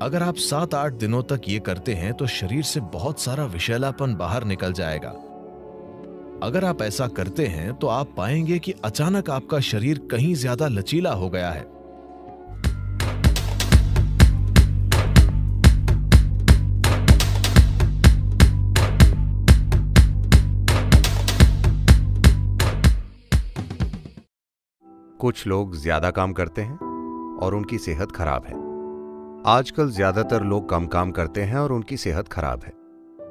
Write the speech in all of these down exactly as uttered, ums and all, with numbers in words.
अगर आप सात आठ दिनों तक ये करते हैं तो शरीर से बहुत सारा विषैलापन बाहर निकल जाएगा। अगर आप ऐसा करते हैं तो आप पाएंगे कि अचानक आपका शरीर कहीं ज्यादा लचीला हो गया है। कुछ लोग ज्यादा काम करते हैं और उनकी सेहत खराब है। आजकल ज्यादातर लोग कम काम करते हैं और उनकी सेहत खराब है।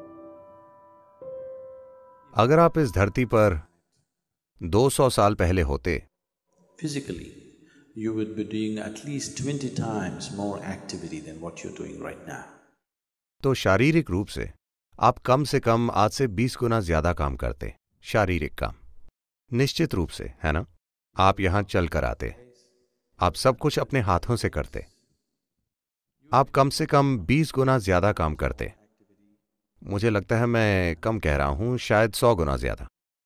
अगर आप इस धरती पर दो सौ साल पहले होते, physically, you would be doing at least twenty times more activity than what you're doing right now. तो शारीरिक रूप से आप कम से कम आज से बीस गुना ज्यादा काम करते। शारीरिक काम निश्चित रूप से, है ना? आप यहां चल कर आते, आप सब कुछ अपने हाथों से करते। आप कम से कम बीस गुना ज्यादा काम करते। मुझे लगता है मैं कम कह रहा हूं, शायद सौ गुना ज्यादा।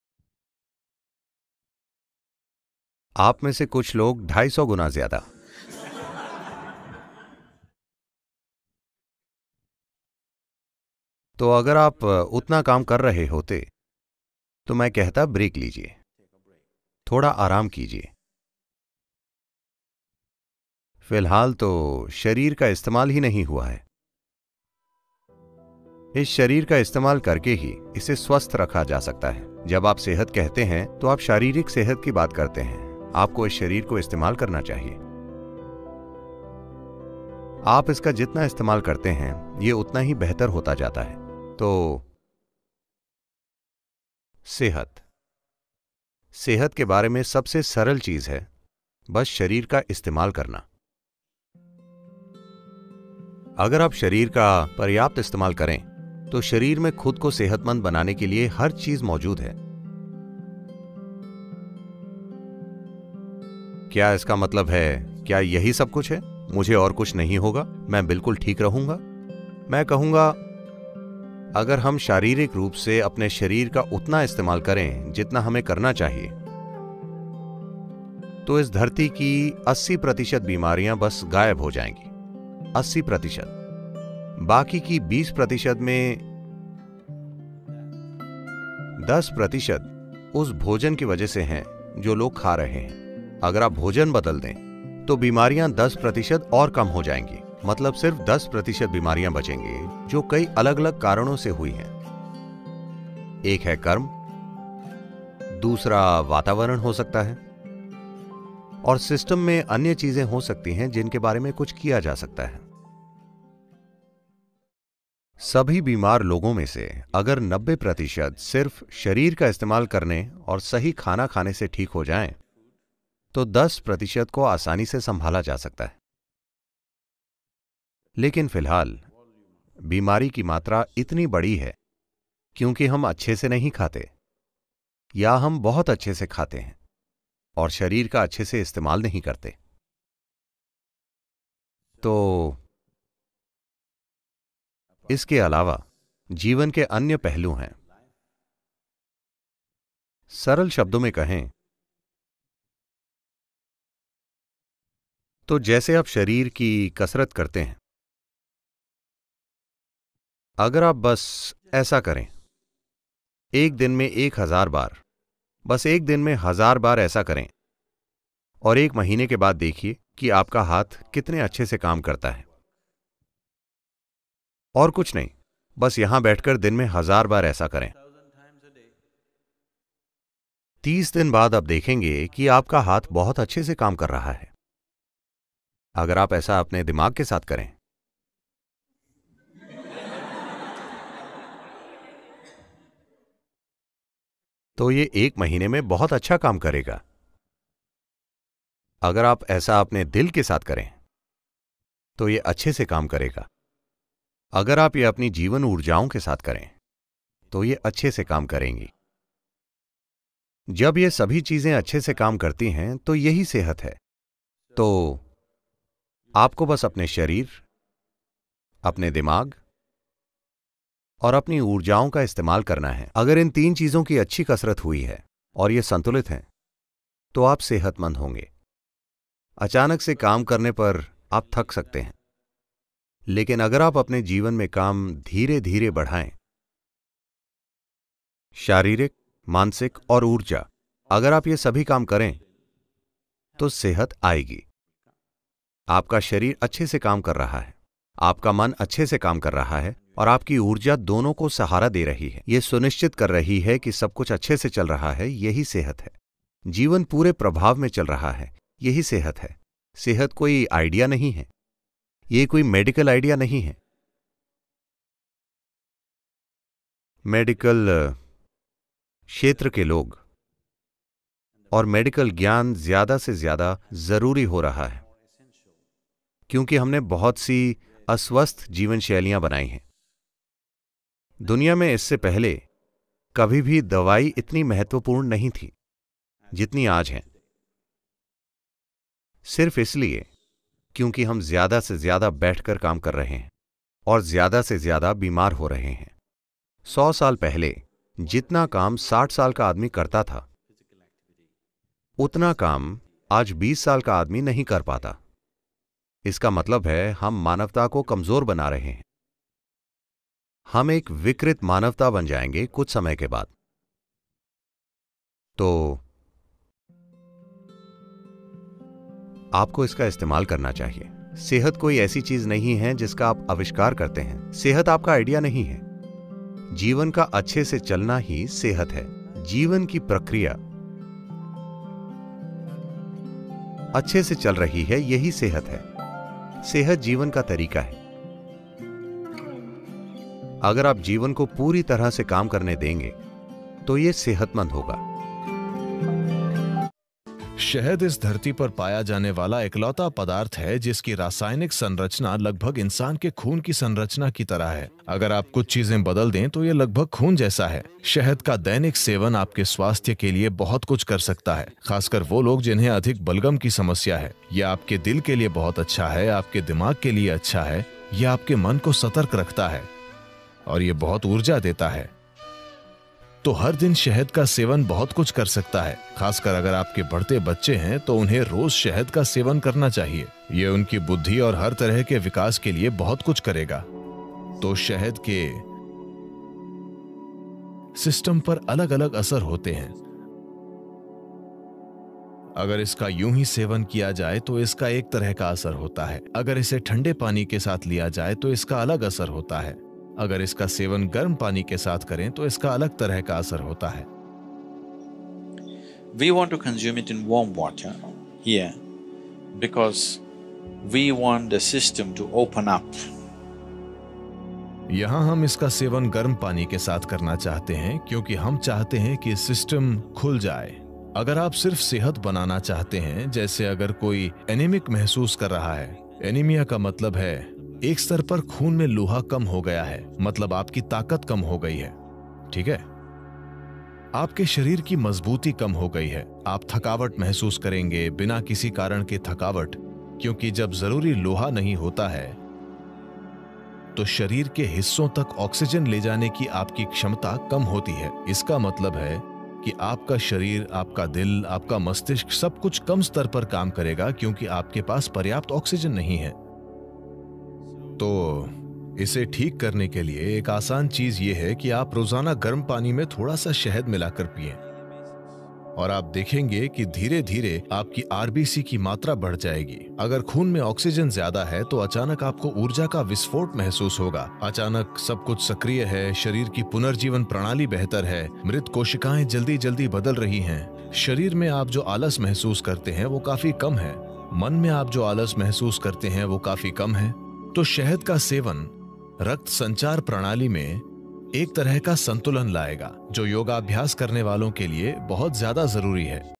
आप में से कुछ लोग ढाई सौ गुना ज्यादा। तो अगर आप उतना काम कर रहे होते तो मैं कहता ब्रेक लीजिए, थोड़ा आराम कीजिए। फिलहाल तो शरीर का इस्तेमाल ही नहीं हुआ है। इस शरीर का इस्तेमाल करके ही इसे स्वस्थ रखा जा सकता है। जब आप सेहत कहते हैं तो आप शारीरिक सेहत की बात करते हैं। आपको इस शरीर को इस्तेमाल करना चाहिए। आप इसका जितना इस्तेमाल करते हैं ये उतना ही बेहतर होता जाता है। तो सेहत सेहत के बारे में सबसे सरल चीज है बस शरीर का इस्तेमाल करना। अगर आप शरीर का पर्याप्त इस्तेमाल करें तो शरीर में खुद को सेहतमंद बनाने के लिए हर चीज मौजूद है। क्या इसका मतलब है क्या यही सब कुछ है, मुझे और कुछ नहीं होगा, मैं बिल्कुल ठीक रहूंगा? मैं कहूंगा अगर हम शारीरिक रूप से अपने शरीर का उतना इस्तेमाल करें जितना हमें करना चाहिए तो इस धरती की अस्सी प्रतिशत बीमारियां बस गायब हो जाएंगी। अस्सी प्रतिशत। बाकी की बीस प्रतिशत में दस प्रतिशत उस भोजन की वजह से हैं जो लोग खा रहे हैं। अगर आप भोजन बदल दें तो बीमारियां दस प्रतिशत और कम हो जाएंगी। मतलब सिर्फ दस प्रतिशत बीमारियां बचेंगी जो कई अलग अलग कारणों से हुई हैं। एक है कर्म, दूसरा वातावरण हो सकता है, और सिस्टम में अन्य चीजें हो सकती हैं जिनके बारे में कुछ किया जा सकता है। सभी बीमार लोगों में से अगर नब्बे प्रतिशत सिर्फ शरीर का इस्तेमाल करने और सही खाना खाने से ठीक हो जाएं, तो दस प्रतिशत को आसानी से संभाला जा सकता है। लेकिन फिलहाल बीमारी की मात्रा इतनी बड़ी है क्योंकि हम अच्छे से नहीं खाते या हम बहुत अच्छे से खाते हैं और शरीर का अच्छे से इस्तेमाल नहीं करते। तो इसके अलावा जीवन के अन्य पहलू हैं। सरल शब्दों में कहें तो जैसे आप शरीर की कसरत करते हैं, अगर आप बस ऐसा करें एक दिन में एक हजार बार, बस एक दिन में हजार बार ऐसा करें और एक महीने के बाद देखिए कि आपका हाथ कितने अच्छे से काम करता है। और कुछ नहीं, बस यहां बैठकर दिन में हजार बार ऐसा करें। तीस दिन बाद आप देखेंगे कि आपका हाथ बहुत अच्छे से काम कर रहा है। अगर आप ऐसा अपने दिमाग के साथ करें तो ये एक महीने में बहुत अच्छा काम करेगा। अगर आप ऐसा अपने दिल के साथ करें तो ये अच्छे से काम करेगा। अगर आप ये अपनी जीवन ऊर्जाओं के साथ करें तो ये अच्छे से काम करेंगी। जब ये सभी चीजें अच्छे से काम करती हैं तो यही सेहत है। तो आपको बस अपने शरीर, अपने दिमाग और अपनी ऊर्जाओं का इस्तेमाल करना है। अगर इन तीन चीजों की अच्छी कसरत हुई है और ये संतुलित हैं तो आप सेहतमंद होंगे। अचानक से काम करने पर आप थक सकते हैं, लेकिन अगर आप अपने जीवन में काम धीरे धीरे बढ़ाएं, शारीरिक, मानसिक और ऊर्जा, अगर आप ये सभी काम करें तो सेहत आएगी। आपका शरीर अच्छे से काम कर रहा है, आपका मन अच्छे से काम कर रहा है और आपकी ऊर्जा दोनों को सहारा दे रही है। यह सुनिश्चित कर रही है कि सब कुछ अच्छे से चल रहा है। यही सेहत है। जीवन पूरे प्रभाव में चल रहा है। यही सेहत है। सेहत कोई आइडिया नहीं है, ये कोई मेडिकल आइडिया नहीं है। मेडिकल क्षेत्र के लोग और मेडिकल ज्ञान ज्यादा से ज्यादा जरूरी हो रहा है, क्योंकि हमने बहुत सी अस्वस्थ जीवन शैलियां बनाई हैं। दुनिया में इससे पहले कभी भी दवाई इतनी महत्वपूर्ण नहीं थी जितनी आज है, सिर्फ इसलिए क्योंकि हम ज्यादा से ज्यादा बैठकर काम कर रहे हैं और ज्यादा से ज्यादा बीमार हो रहे हैं। सौ साल पहले जितना काम साठ साल का आदमी करता था, उतना काम आज बीस साल का आदमी नहीं कर पाता। इसका मतलब है हम मानवता को कमजोर बना रहे हैं। हम एक विकृत मानवता बन जाएंगे कुछ समय के बाद। तो आपको इसका इस्तेमाल करना चाहिए। सेहत कोई ऐसी चीज नहीं है जिसका आप आविष्कार करते हैं। सेहत आपका आइडिया नहीं है। जीवन का अच्छे से चलना ही सेहत है। जीवन की प्रक्रिया अच्छे से चल रही है, यही सेहत है। सेहत जीवन का तरीका है। अगर आप जीवन को पूरी तरह से काम करने देंगे तो यह सेहतमंद होगा। शहद इस धरती पर पाया जाने वाला इकलौता पदार्थ है जिसकी रासायनिक संरचना लगभग इंसान के खून की संरचना की तरह है। अगर आप कुछ चीजें बदल दें तो ये लगभग खून जैसा है। शहद का दैनिक सेवन आपके स्वास्थ्य के लिए बहुत कुछ कर सकता है, खासकर वो लोग जिन्हें अधिक बलगम की समस्या है। यह आपके दिल के लिए बहुत अच्छा है, आपके दिमाग के लिए अच्छा है, यह आपके मन को सतर्क रखता है और ये बहुत ऊर्जा देता है। तो हर दिन शहद का सेवन बहुत कुछ कर सकता है। खासकर अगर आपके बढ़ते बच्चे हैं तो उन्हें रोज शहद का सेवन करना चाहिए। यह उनकी बुद्धि और हर तरह के विकास के लिए बहुत कुछ करेगा। तो शहद के सिस्टम पर अलग अलग असर होते हैं। अगर इसका यूं ही सेवन किया जाए तो इसका एक तरह का असर होता है। अगर इसे ठंडे पानी के साथ लिया जाए तो इसका अलग असर होता है। अगर इसका सेवन गर्म पानी के साथ करें तो इसका अलग तरह का असर होता है। We want to consume it in warm water here because we want the system to open up. यहां हम इसका सेवन गर्म पानी के साथ करना चाहते हैं क्योंकि हम चाहते हैं कि सिस्टम खुल जाए। अगर आप सिर्फ सेहत बनाना चाहते हैं, जैसे अगर कोई एनीमिक महसूस कर रहा है, एनीमिया का मतलब है एक स्तर पर खून में लोहा कम हो गया है, मतलब आपकी ताकत कम हो गई है, ठीक है? आपके शरीर की मजबूती कम हो गई है। आप थकावट महसूस करेंगे बिना किसी कारण के थकावट, क्योंकि जब जरूरी लोहा नहीं होता है तो शरीर के हिस्सों तक ऑक्सीजन ले जाने की आपकी क्षमता कम होती है। इसका मतलब है कि आपका शरीर, आपका दिल, आपका मस्तिष्क सब कुछ कम स्तर पर काम करेगा क्योंकि आपके पास पर्याप्त ऑक्सीजन नहीं है। तो इसे ठीक करने के लिए एक आसान चीज यह है कि आप रोजाना गर्म पानी में थोड़ा सा शहद मिलाकर पिएं और आप देखेंगे कि धीरे धीरे आपकी आरबीसी की मात्रा बढ़ जाएगी। अगर खून में ऑक्सीजन ज्यादा है तो अचानक आपको ऊर्जा का विस्फोट महसूस होगा। अचानक सब कुछ सक्रिय है, शरीर की पुनर्जीवन प्रणाली बेहतर है, मृत कोशिकाएं जल्दी जल्दी बदल रही हैं। शरीर में आप जो आलस महसूस करते हैं वो काफी कम है। मन में आप जो आलस महसूस करते हैं वो काफी कम है। तो शहद का सेवन रक्त संचार प्रणाली में एक तरह का संतुलन लाएगा, जो योगाभ्यास करने वालों के लिए बहुत ज्यादा जरूरी है।